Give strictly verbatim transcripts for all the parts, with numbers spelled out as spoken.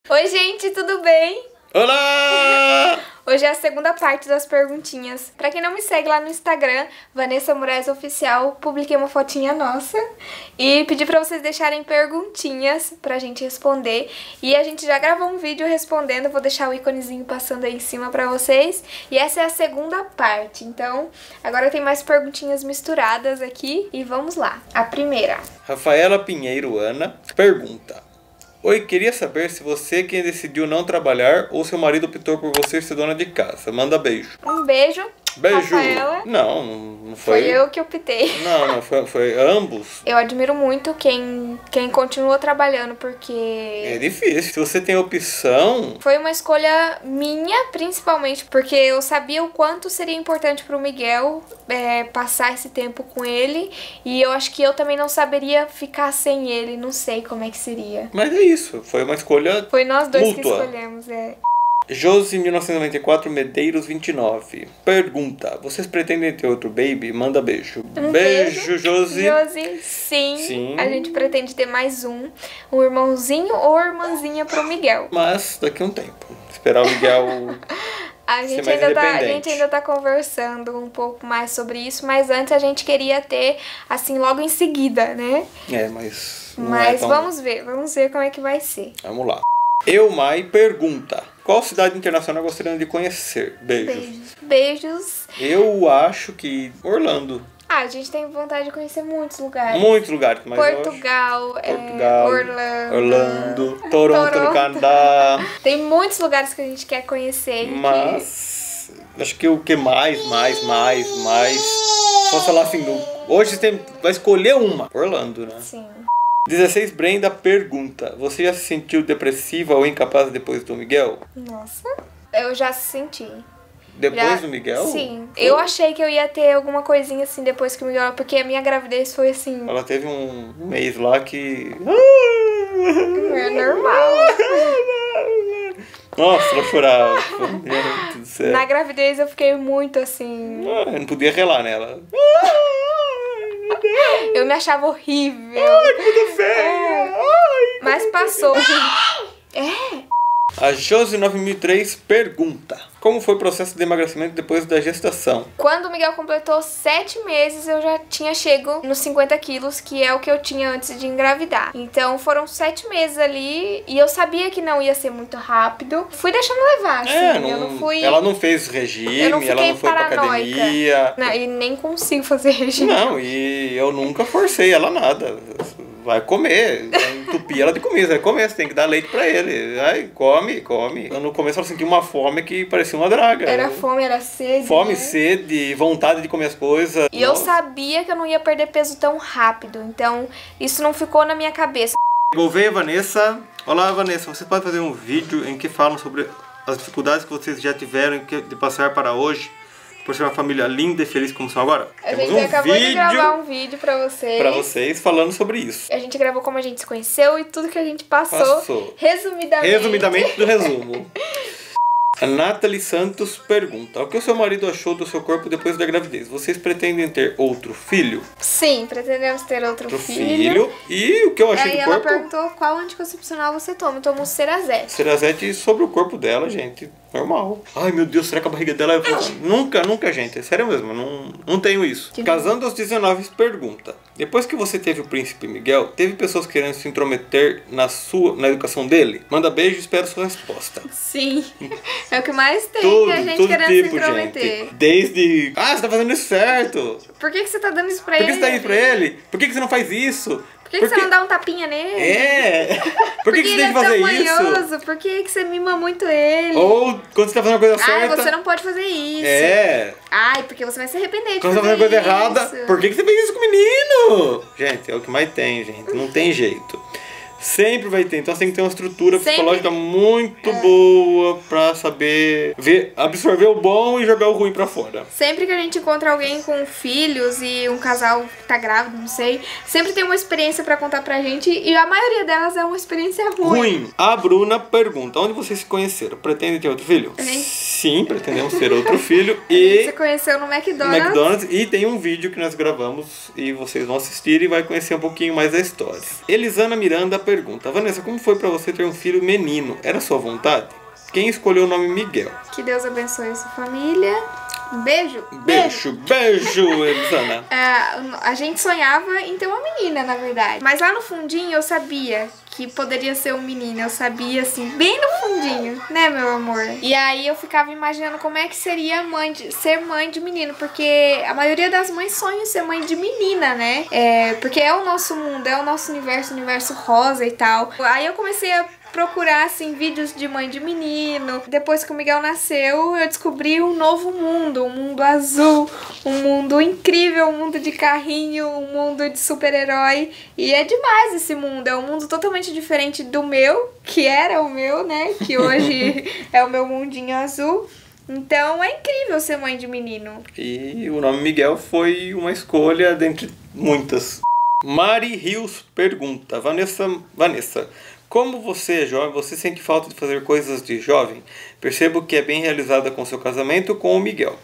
Oi, gente, tudo bem? Olá! Hoje é a segunda parte das perguntinhas. Pra quem não me segue lá no Instagram, Vanessa Moraes Oficial, publiquei uma fotinha nossa e pedi pra vocês deixarem perguntinhas pra gente responder. E a gente já gravou um vídeo respondendo, vou deixar o íconezinho passando aí em cima pra vocês. E essa é a segunda parte, então agora tem mais perguntinhas misturadas aqui e vamos lá. A primeira. Rafaela Pinheiro Ana pergunta: oi, queria saber se você quem decidiu não trabalhar ou seu marido optou por você ser dona de casa. Manda beijo. Um beijo. Beijo. Rafaela. Não, não foi. Foi eu que optei. Não, não, foi, foi ambos. Eu admiro muito quem, quem continua trabalhando, porque É difícil. Se você tem opção, foi uma escolha minha, principalmente, porque eu sabia o quanto seria importante pro Miguel é, passar esse tempo com ele. E eu acho que eu também não saberia ficar sem ele, não sei como é que seria. mas é isso. Foi uma escolha Foi nós dois mútua. que escolhemos, é. Josi mil novecentos e noventa e quatro Medeiros vinte e nove pergunta: vocês pretendem ter outro baby? Manda beijo. Um beijo, beijo, Josi. Josi, sim, Sim. A gente pretende ter mais um, um irmãozinho ou irmãzinha pro Miguel. Mas daqui a um tempo. Esperar o Miguel. A gente, mais ainda tá, a independente. gente ainda tá conversando um pouco mais sobre isso, mas antes a gente queria ter, assim, logo em seguida, né? É, mas. não Mas é tão... vamos ver, vamos ver como é que vai ser. Vamos lá. Eumai pergunta: qual cidade internacional gostariam de conhecer? Beijos. Beijos. Beijos. Eu acho que Orlando. Ah, a gente tem vontade de conhecer muitos lugares. Muitos lugares, mas eu acho... Portugal, é, Portugal, Orlando, Orlando, Toronto, Toronto. no Canadá. Tem muitos lugares que a gente quer conhecer. e que- Mas acho que o que mais, mais, mais, mais. Só falar assim, no... hoje você tem... vai escolher uma. Orlando, né? Sim. dezesseis Brenda pergunta: você já se sentiu depressiva ou incapaz depois do Miguel? Nossa, eu já senti. Depois Já- do Miguel? Sim. Eu achei que eu ia ter alguma coisinha assim depois que o Miguel... Porque a minha gravidez foi assim... Ela teve um mês lá que... É normal. Nossa, ela chorava. Meu Deus do céu. Na gravidez eu fiquei muito assim... Ah, eu não podia relar nela. Eu me achava horrível. Tudo feio. Mas passou. É. A Josi nove mil e três pergunta: como foi o processo de emagrecimento depois da gestação? Quando o Miguel completou sete meses, eu já tinha chego nos cinquenta quilos, que é o que eu tinha antes de engravidar. Então foram sete meses ali e eu sabia que não ia ser muito rápido. Fui deixando levar, assim. É, não, eu não fui... ela não fez regime, eu não ela fiquei não foi pra paranoica. academia. Não, e nem consigo fazer regime. Não, e eu nunca forcei ela nada. Vai comer, vai entupir ela de comida, vai comer, você tem que dar leite pra ele. Vai, come, come. Eu, no começo eu senti uma fome que parecia uma draga. Era fome, era sede. Fome, né? sede, vontade de comer as coisas. E eu Nossa. sabia que eu não ia perder peso tão rápido. Então, isso não ficou na minha cabeça. Gouveia Vanessa. Olá, Vanessa. Você pode fazer um vídeo em que falam sobre as dificuldades que vocês já tiveram de passar para hoje, por ser uma família linda e feliz como são agora? A Temos gente um acabou vídeo de gravar um vídeo pra vocês. para vocês falando sobre isso. A gente gravou como a gente se conheceu e tudo que a gente passou. Passou. Resumidamente. Resumidamente do resumo. A Nathalie Santos pergunta: o que o seu marido achou do seu corpo depois da gravidez? Vocês pretendem ter outro filho? Sim, pretendemos ter outro, Outro filho. filho. E o que eu achei Aí do ela corpo? perguntou qual anticoncepcional você toma. Eu tomo Cerazete. Cerazete sobre o corpo dela, gente. Normal. Ai, meu Deus, será que a barriga dela... é... Nunca, nunca, gente. É sério mesmo, não, não tenho isso. Que Casando aos dezenove pergunta: depois que você teve o príncipe Miguel, teve pessoas querendo se intrometer na sua, na educação dele? Manda beijo e espero sua resposta. Sim. É o que mais tem, Tudo, que a gente todo querendo tipo, se intrometer. gente. Desde... ah, você tá fazendo isso certo. Por que, que você tá dando isso pra Por ele? que você tá aí pra ele? Por que, que você não faz isso? Por que, que você não dá um tapinha nele? É! Por Porque que, que você ele tem que é fazer tão isso? manhoso. Por que, que você mima muito ele? Ou quando você tá fazendo a coisa Ai, certa... você não pode fazer isso. É... Ai, porque você vai se arrepender de quando você tá fazer fazendo coisa isso. errada, por que, que você fez isso com o menino? Gente, é o que mais tem, gente. Não tem jeito. Sempre vai ter. Então você tem que ter uma estrutura Sempre. psicológica muito boa pra saber ver, absorver o bom e jogar o ruim pra fora. Sempre que a gente encontra alguém com filhos e um casal que tá grávido, não sei, sempre tem uma experiência pra contar pra gente e a maioria delas é uma experiência ruim. Ruim. A Bruna pergunta: onde vocês se conheceram? Pretendem ter outro filho? A gente- Sim, pretendemos ter outro filho. E você conheceu no McDonald's. McDonald's. E tem um vídeo que nós gravamos e vocês vão assistir e vai conhecer um pouquinho mais da história. Elisana Miranda pergunta: Vanessa, como foi pra você ter um filho menino? Era sua vontade? Quem escolheu o nome Miguel? Que Deus abençoe a sua família. Um beijo. Beijo, beijo, Elisana. É, a gente sonhava em ter uma menina, na verdade. Mas lá no fundinho eu sabia que poderia ser um menino. Eu sabia, assim, bem no fundinho, né, meu amor? E aí eu ficava imaginando como é que seria mãe de, ser mãe de menino. Porque a maioria das mães sonha em ser mãe de menina, né? É, porque é o nosso mundo, é o nosso universo, o universo rosa e tal. Aí eu comecei a procurar, assim, vídeos de mãe de menino. Depois que o Miguel nasceu, eu descobri um novo mundo, um mundo azul, um mundo incrível, um mundo de carrinho, um mundo de super-herói. E é demais esse mundo, é um mundo totalmente diferente do meu, que era o meu, né? Que hoje é o meu mundinho azul. Então é incrível ser mãe de menino. E o nome Miguel foi uma escolha dentre muitas. Mari Rios pergunta: Vanessa, Vanessa, como você é jovem, você sente falta de fazer coisas de jovem? Percebo que é bem realizada com seu casamento com o Miguel.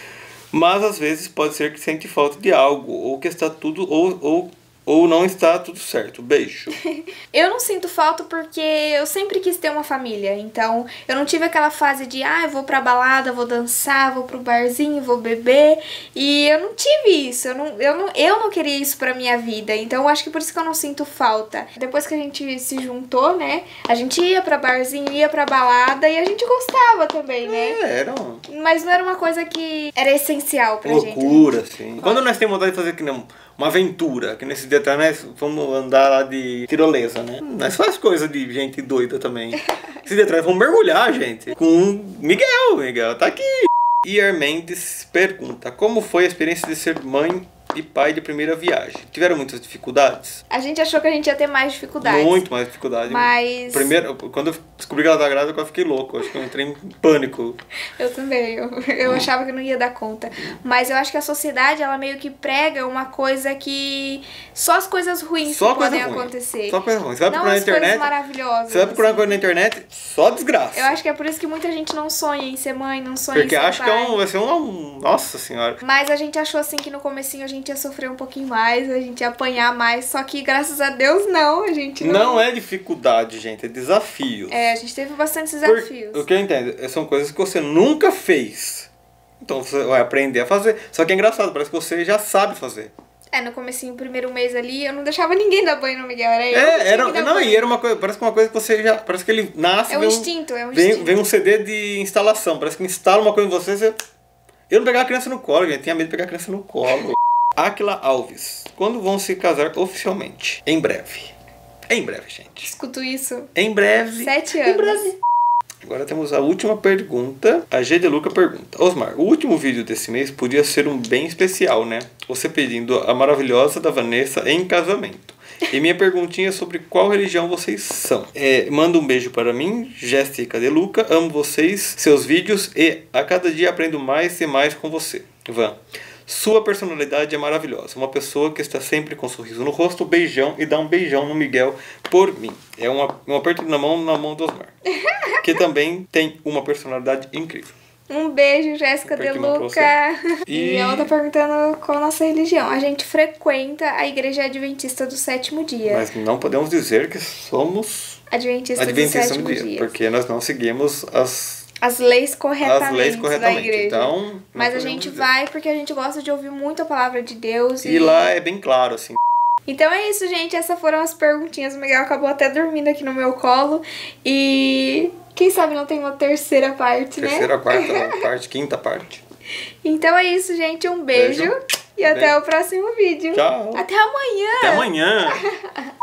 Mas às vezes pode ser que sente falta de algo, ou que está tudo, ou, ou, ou não está tudo certo. Beijo. Eu não sinto falta porque eu sempre quis ter uma família. Então eu não tive aquela fase de ah, eu vou pra balada, vou dançar, vou pro barzinho, vou beber. E eu não tive isso. Eu não, eu não, eu não queria isso pra minha vida. Então eu acho que por isso que eu não sinto falta. Depois que a gente se juntou, né? A gente ia pra barzinho, ia pra balada e a gente gostava também, né? É, era um... Mas não era uma coisa que era essencial pra gente. loucura, assim. Quando nós temos vontade de fazer que não... uma aventura, que nesse dia nós vamos andar lá de tirolesa, né? Nós faz coisa de gente doida também. Esse dia atrás vamos mergulhar, gente. Com o Miguel, Miguel tá aqui. Ier Mendes pergunta: como foi a experiência de ser mãe e pai de primeira viagem? Tiveram muitas dificuldades? A gente achou que a gente ia ter mais dificuldades. Muito mais dificuldade. Mas... Primeiro, quando eu descobri que ela tá grávida, eu fiquei louco. Acho que eu entrei em pânico. Eu também. Eu, eu achava que não ia dar conta. Mas eu acho que a sociedade, ela meio que prega uma coisa que... Só as coisas ruins só que podem ruim. acontecer. Só coisa ruim. Você vai não procurar as na internet... coisas maravilhosas. Você vai procurar assim. coisa na internet, só desgraça. Eu acho que é por isso que muita gente não sonha em ser mãe, não sonha Porque em ser acho pai. que é um, vai ser um... Nossa senhora. Mas a gente achou assim que no comecinho a gente ia sofrer um pouquinho mais, a gente ia apanhar mais, só que graças a Deus não, a gente não... Não é dificuldade, gente, é desafios. É, a gente teve bastante Por, desafios. o que eu entendo, são coisas que você nunca fez. Então você vai aprender a fazer. Só que é engraçado, parece que você já sabe fazer. É, no comecinho, primeiro mês ali, eu não deixava ninguém dar banho no Miguel, era eu. É, era, que não, banho. e era uma coisa, parece que uma coisa que você já, parece que ele nasce... É um vem instinto, é um vem, instinto. Vem um C D de instalação, parece que instala uma coisa em você, você... Eu não pegava a criança no colo, gente, tinha medo de pegar a criança no colo. Áquila Alves: quando vão se casar oficialmente? Em breve. Em breve, gente. Escuto isso. Em breve. Sete anos. Em breve. Agora temos a última pergunta. A G de Luca pergunta: Osmar, o último vídeo desse mês podia ser um bem especial, né? Você pedindo a maravilhosa da Vanessa em casamento. E minha perguntinha é sobre qual religião vocês são. É, manda um beijo para mim, Jéssica de Luca. Amo vocês, seus vídeos e a cada dia aprendo mais e mais com você. Van: sua personalidade é maravilhosa. Uma pessoa que está sempre com um sorriso no rosto, beijão, e dá um beijão no Miguel por mim. É uma, um aperto na mão na mão do Osmar. Que também tem uma personalidade incrível. Um beijo, Jéssica de Luca. E... e ela tá perguntando qual a nossa religião. A gente frequenta a Igreja Adventista do Sétimo Dia. Mas não podemos dizer que somos Adventista, Adventista do Sétimo do dia, Dia. Porque nós não seguimos as... As leis corretamente, As leis corretamente. da igreja. Então, mas a gente dizer. vai porque a gente gosta de ouvir muito a palavra de Deus. E, e lá é bem claro, assim. Então é isso, gente. Essas foram as perguntinhas. O Miguel acabou até dormindo aqui no meu colo. E quem sabe não tem uma terceira parte, terceira, né? Terceira, quarta parte, quinta parte. Então é isso, gente. Um beijo. beijo. E beijo. Até o próximo vídeo. Tchau. Até amanhã. Até amanhã.